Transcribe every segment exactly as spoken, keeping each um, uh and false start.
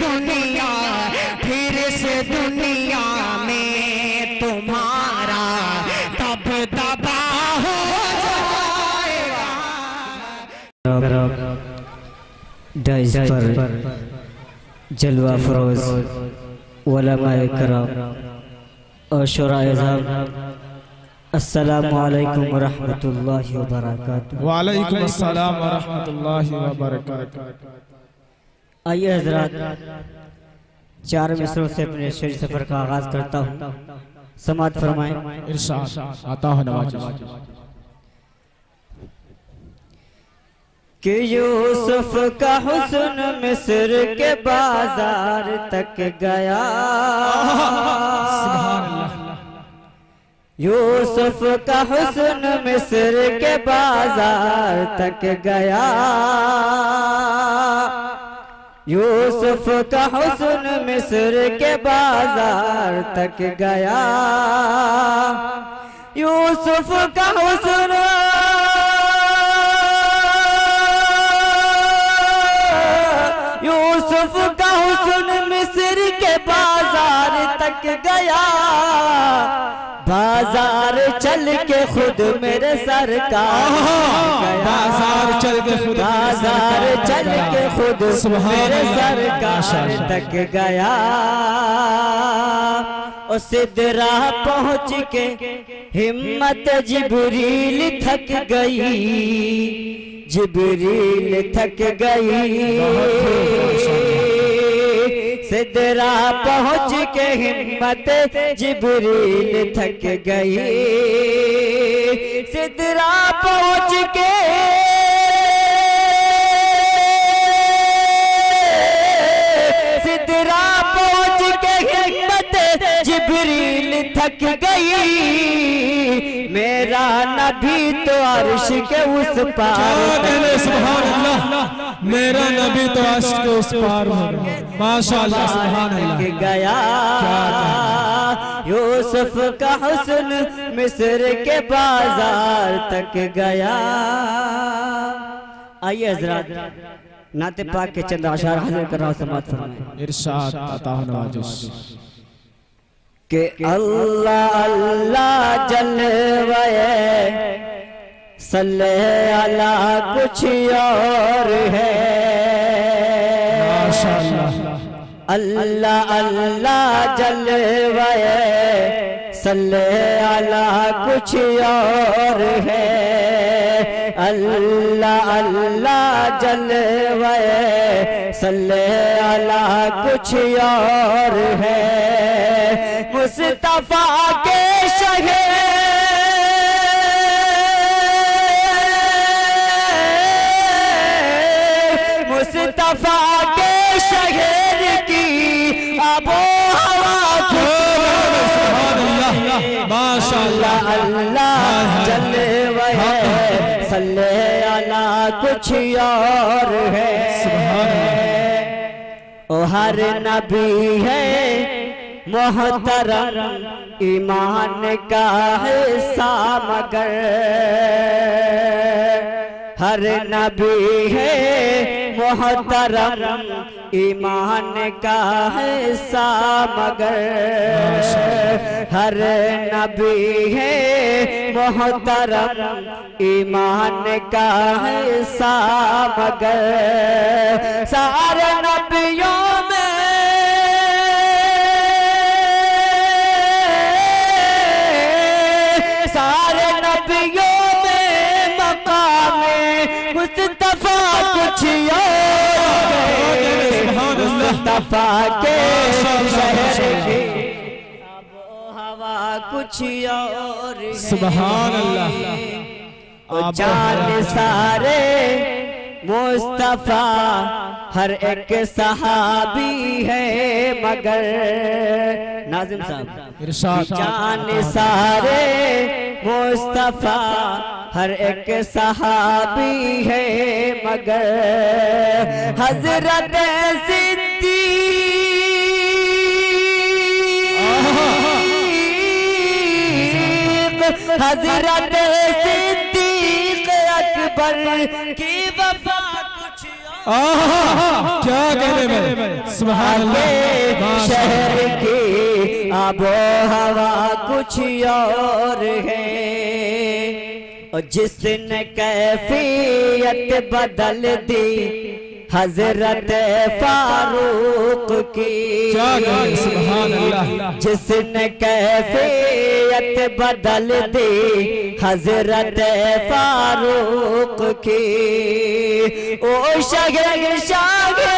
दुनिया, फिर से दुनिया में तुम्हारा तब दबा हो जाएगा। डाइस पर जलवा फरोज उलमाए किराम और शुराए साहब, अस्सलामु अलैकुम व रहमतुल्लाहि व बरकातुहू। वालेकुम अस्सलाम व रहमतुल्लाहि व बरकातुहू। आइए हज़रात, चार मिसरों से अपने शेर सफर का आगाज करता हूँ, समाअत फरमाएं। इरशाद आता है नवाज कि यूसुफ का हुस्न मिस्र के बाजार तक गया, यूसुफ का हुस्न मिस्र के बाजार तक गया, यूसुफ का हुस्न मिस्र के बाजार तक गया, यूसुफ का हुस्न यूसुफ का हुस्न मिस्र के बाजार तक गया, बाजार चल के खुद मेरे सरकार बाजार चल के खुद बाजार चल के खुद मेरे सरकार तक गया, और सिदरा पहुँच के हिम्मत जिब्रील थक गई, जिब्रील थक गई, सिदरा पहुँच के हिम्मत जिब्रील थक गई, सिदरा पहुँच के सिदरा पहुँच के हिम्मत जिब्रील थक गई, मेरा नबी तो अर्श के उस पार, सुभान अल्लाह, मेरा नबी तो अर्श के उस पार माशाअल्लाह सुभान अल्लाह गया, यूसुफ का हुस्न मिस्र के बाजार तक गया। आइए हज़रात, नाते पाक के चंद अशार हाजिर कर रहा हूं, समाअत फरमाएं। इरशाद आता है नवाजिश कि अल्लाह अल्लाह जलवाए सल्ले अला कुछ और है, माशाअल्लाह, अल्लाह अल्लाह जलवाए सल्ले अला कुछ और है, अल्लाह अल्लाह जलवाए सल्ले अला कुछ और है, मुस्तफा के शहर मुस्तफा के शहर की आबो हवा, माशाअल्लाह अल्लाह जलवा सल्ले अला कुछ और है, ओ हर नबी है मोहतरम ईमान का हिस्सा, मगर हर नबी है मोहतरम ईमान का हिस्सा, मगर हर नबी है मोहतरम ईमान का हिस्सा, मगर सारे नबियों में सारे नबियों में मकामे मुस्तफा कुछ और, मुस्तफा के शहर की आबो हवा कुछ और है, सुभान अल्लाह, जान सारे मुस्तफा हर एक सहाबी है, मगर नाज़िम साहब जान सारे मुस्तफा हर एक सहाबी है, मगर हजरत सिद्दीक हजरत सिद्दीक अकबर की वफा कुछ आहा क्या कहने में, सुभान अल्लाह। शहर की आबो हवा कुछ और है, और जिसने कैफियत बदल दी हजरत फारूक की, सुभान अल्लाह। जिसने कैफियत बदल दी हजरत फारूक की, ओ शगे शागे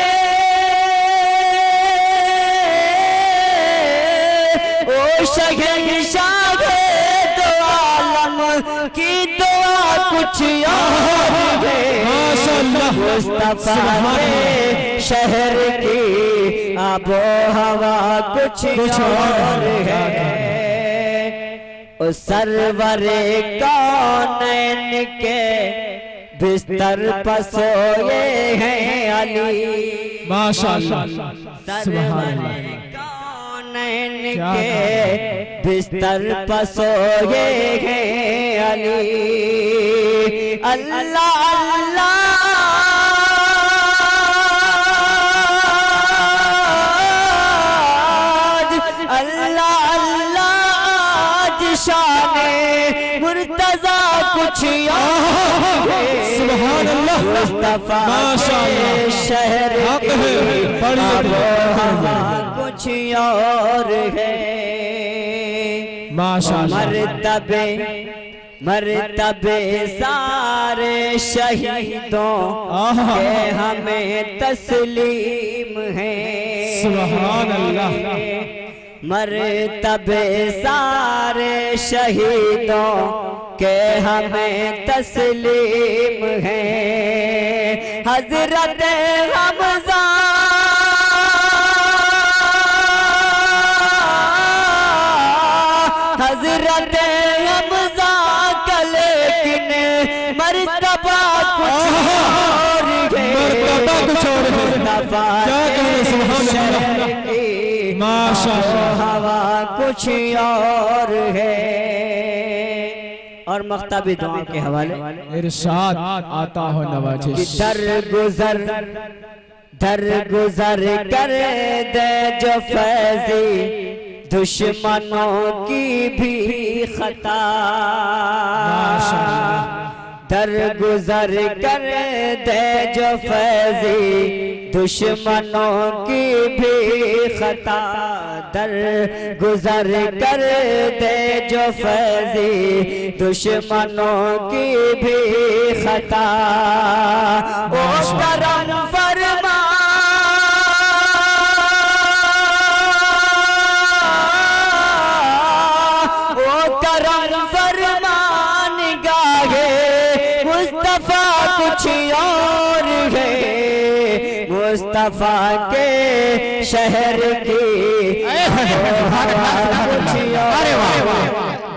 ओ शगे शागे दो आलम की दुआ कुछ और है, मुस्तफा के शहर की आबो हवा कुछ और है। उस सरवरे कौनैन के बिस्तर पर सोए हैं अली, माशाअल्लाह, सरवरे कौनैन के बिस्तर पर सोए हैं अली। अल्लाह अल्लाह अल्लाह अल्लाह शाने मुर्तजा कुछ और है, सुभान अल्लाह, मुस्तफा माशाअल्लाह, शहर की आबो हवा कुछ और है, माशाअल्लाह। मर्तबे मर्तबे सारे शहीदों के हमें तस्लीम है, सुभान अल्लाह। मर्तबे सारे शहीदों के हमें तस्लीम है, हजरत हमजा हजरत हमजा का लेकिन मर्तबा कुछ और है, मर्तबा कुछ और है, क्या कहें, सुभान अल्लाह, माशाअल्लाह, हवा कुछ और है। और मख्ताबी दुआ के हवाले इरशाद आता हो नवाजिश, दर गुजर दर गुजर कर दे जो फैजी दुश्मनों की भी खता, दर गुजर कर दे जो फैजी दुश्मनों की भी खता, दर गुजर कर दे जो फैजी दुश्मनों की भी खता, ओ करम फरमा ओ करम फरमान गाहे मुस्तफा कुछ और है, मुस्तफा के शहर की कुछ और।